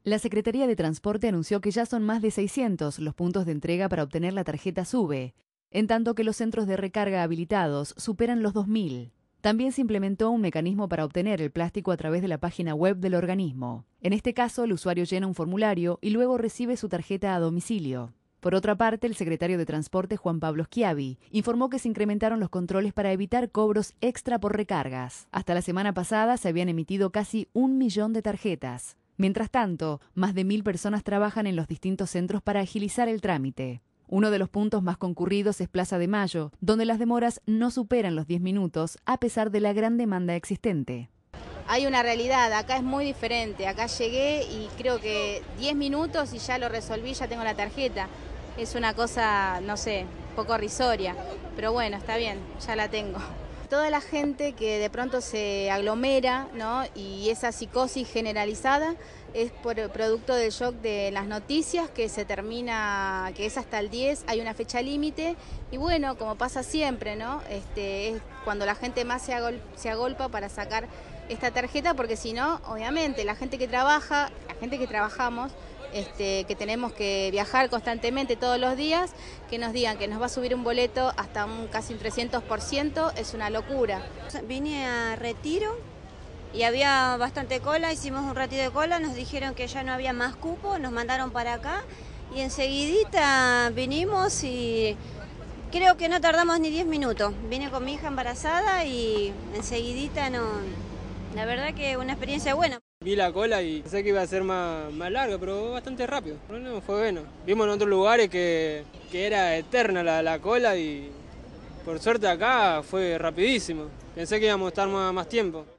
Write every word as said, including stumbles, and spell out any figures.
La Secretaría de Transporte anunció que ya son más de seiscientos los puntos de entrega para obtener la tarjeta SUBE, en tanto que los centros de recarga habilitados superan los dos mil. También se implementó un mecanismo para obtener el plástico a través de la página web del organismo. En este caso, el usuario llena un formulario y luego recibe su tarjeta a domicilio. Por otra parte, el secretario de Transporte, Juan Pablo Schiavi, informó que se incrementaron los controles para evitar cobros extra por recargas. Hasta la semana pasada se habían emitido casi un millón de tarjetas. Mientras tanto, más de mil personas trabajan en los distintos centros para agilizar el trámite. Uno de los puntos más concurridos es Plaza de Mayo, donde las demoras no superan los diez minutos a pesar de la gran demanda existente. Hay una realidad, acá es muy diferente. Acá llegué y creo que diez minutos y ya lo resolví, ya tengo la tarjeta. Es una cosa, no sé, un poco risoria, pero bueno, está bien, ya la tengo. Toda la gente que de pronto se aglomera, ¿no? Y esa psicosis generalizada es por producto del shock de las noticias, que se termina, que es hasta el diez, hay una fecha límite, y bueno, como pasa siempre, ¿no? Este, es cuando la gente más se, agol, se agolpa para sacar esta tarjeta, porque si no, obviamente, la gente que trabaja, la gente que trabajamos, Este, que tenemos que viajar constantemente todos los días, que nos digan que nos va a subir un boleto hasta un casi un trescientos por ciento, es una locura. Vine a Retiro y había bastante cola, hicimos un ratito de cola, nos dijeron que ya no había más cupo, nos mandaron para acá y enseguidita vinimos y creo que no tardamos ni diez minutos. Vine con mi hija embarazada y enseguidita no, la verdad que una experiencia buena. Vi la cola y pensé que iba a ser más, más larga, pero bastante rápido. No, fue bueno. Vimos en otros lugares que, que era eterna la, la cola y por suerte acá fue rapidísimo. Pensé que íbamos a estar más, más tiempo.